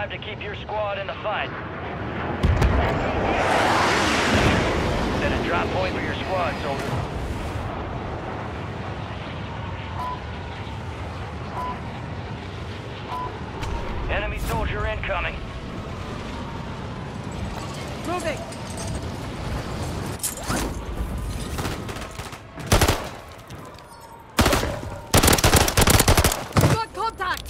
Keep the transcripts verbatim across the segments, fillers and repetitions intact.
survive to keep your squad in the fight. Set a drop point for your squad, soldier. Enemy soldier incoming. Moving! Got contact!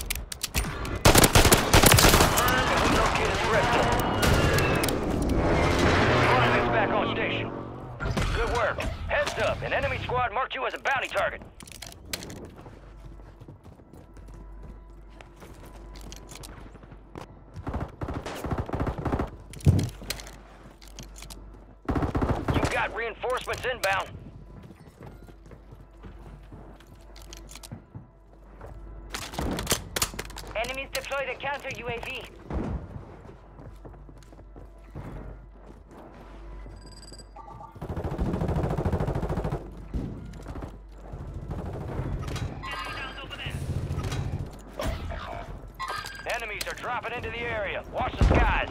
Located Bristol. Squad mates back on station. Good work. Heads up, an enemy squad marked you as a bounty target. You've got reinforcements inbound. Enemies deployed a counter U A V. Enemies are dropping into the area. Watch the skies.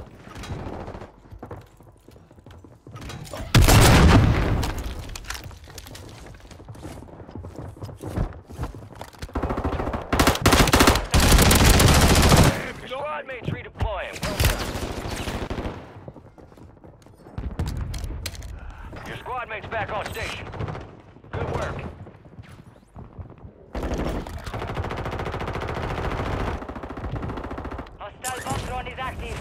Your squad mates redeploying. Well done. Your squad mates back on station. Good work. Hostile bomb drone is active.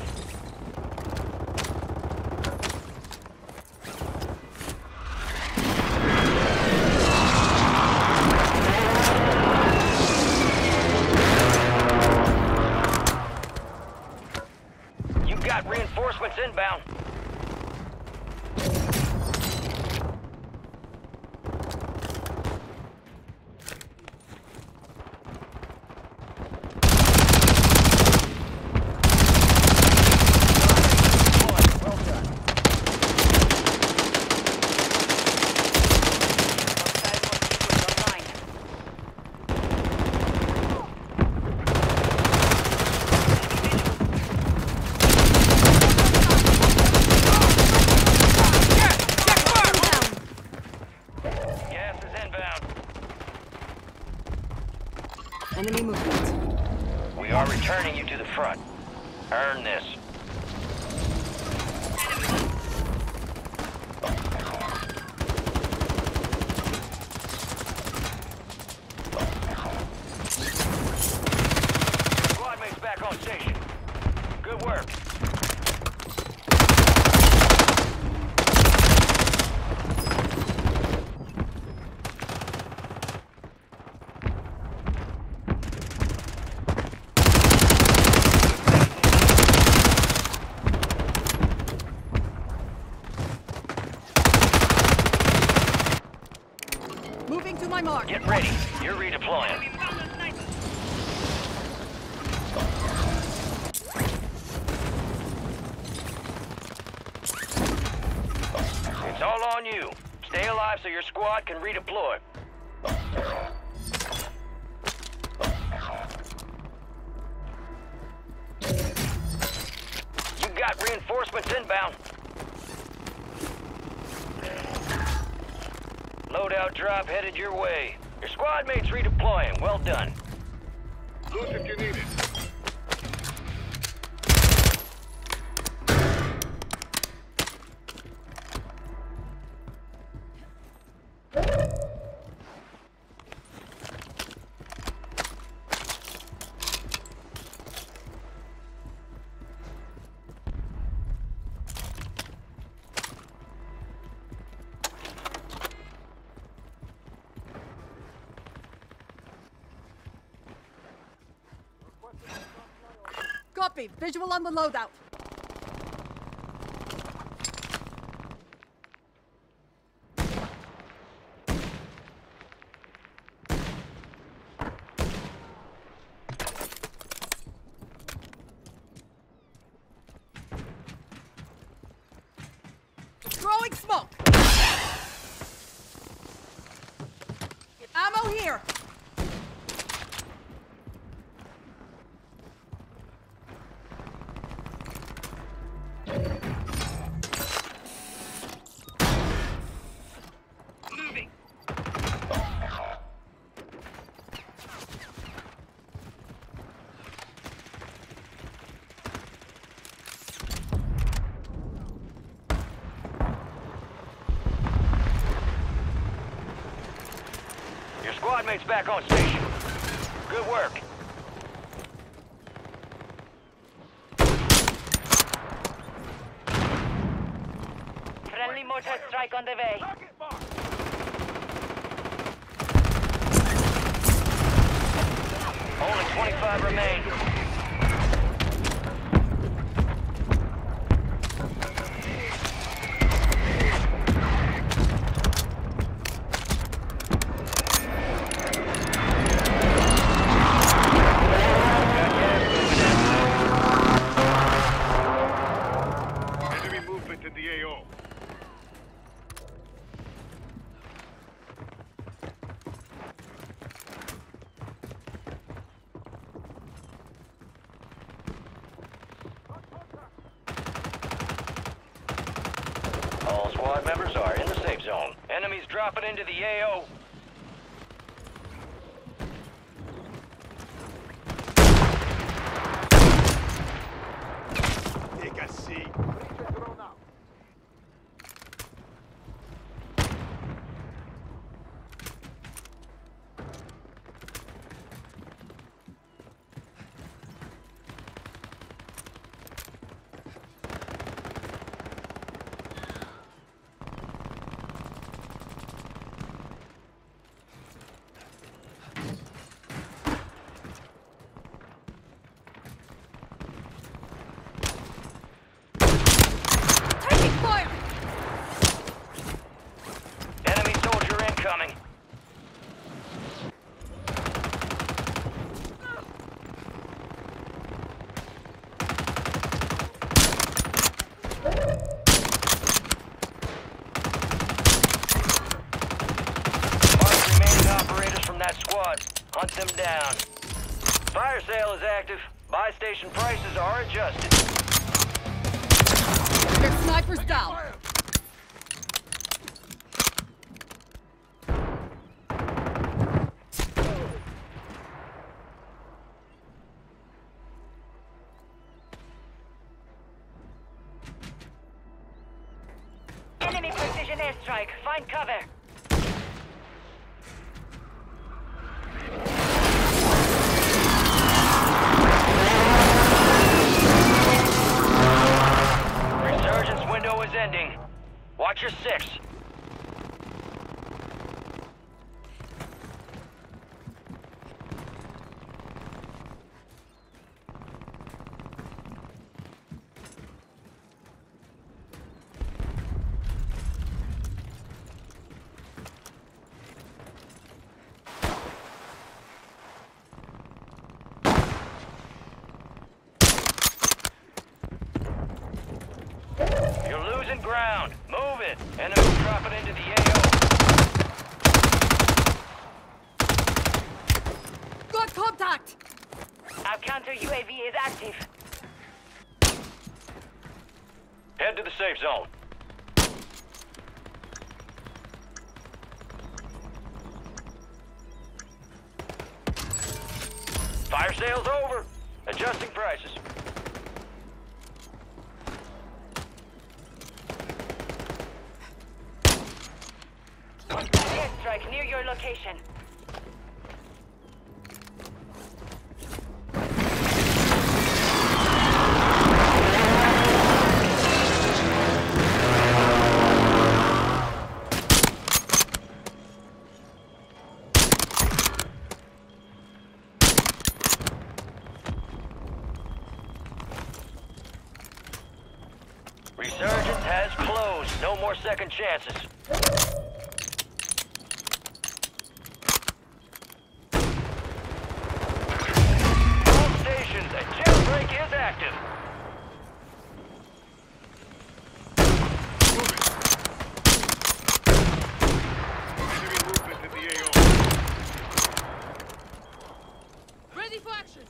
You've got reinforcements inbound. Well done. Gas is inbound. Enemy movement. We are returning you to the front. Earn this. Squad mates back on station. Good work. Moving to my mark. Get ready. You're redeploying. It's all on you. Stay alive so your squad can redeploy. You've got reinforcements inbound. Loadout drop headed your way. Your squad mates redeploying. Well done. Look if you need it. Copy. Visual on the loadout. Throwing smoke. Ammo here. teammates back on station. Good work. Friendly mortar strike on the way. Only twenty-five remain. Enemy movement in the A O. All squad members are in the safe zone. Enemies dropping into the A O. Take a seat. Taking fire! Enemy soldier incoming. Mark remaining operators from that squad. Hunt them down. Fire sale is active. Buy station prices are adjusted. Their sniper's down. Enemy precision airstrike. Find cover. Resurgence window is ending. Watch your six. You're losing ground. Move it. Enemy dropping into the A O. Got contact! Our counter U A V is active. Head to the safe zone. Fire sale's over. Adjusting prices. Airstrike near your location. Resurgence has closed. No more second chances. All stations, a jailbreak is active. Enemy movement in the A O. Ready for action!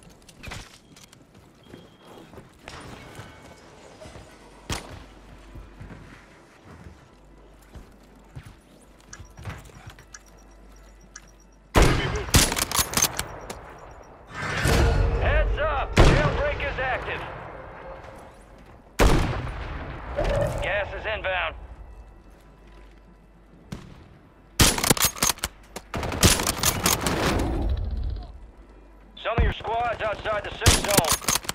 Enemy movement. Heads up! Jailbreak is active. Gas is inbound. squads outside the safe zone.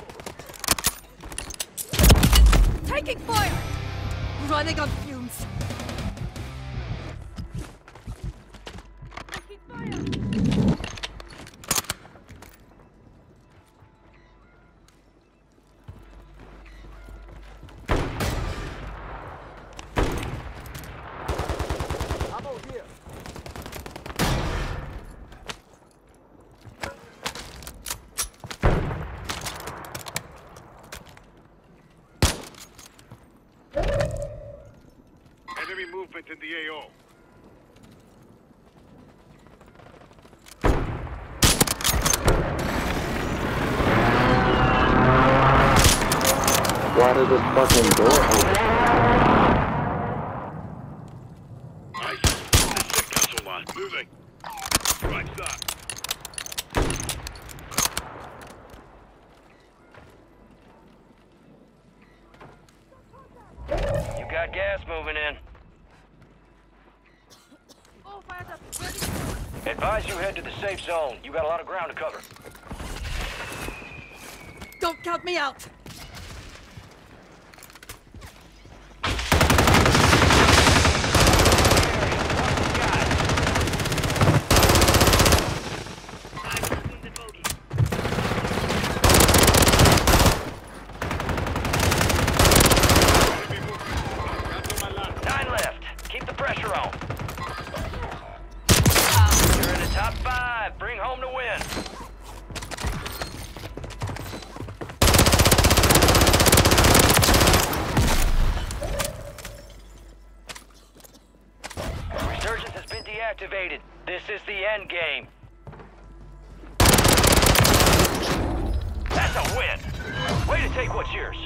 Taking fire! Running on fumes. Taking fire! Enemy movement in the A O. Why did this fucking door open? Nice. This is Castle Line. Moving. Right, start. You got gas moving in. All fired up. Ready? Advise you head to the safe zone. You got a lot of ground to cover. Don't count me out. Nine left. Keep the pressure on. You're in the top five. Bring home the win. Resurgence has been deactivated. This is the end game. That's a win. Way to take what's yours.